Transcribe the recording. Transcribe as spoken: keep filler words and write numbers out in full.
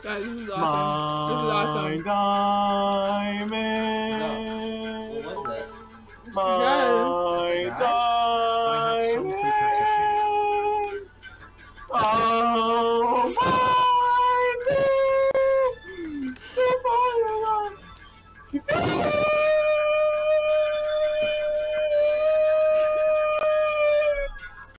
Guys, this is awesome. This is awesome. Diamond. No. What was that? My Yes. I have some free partition. Oh my God!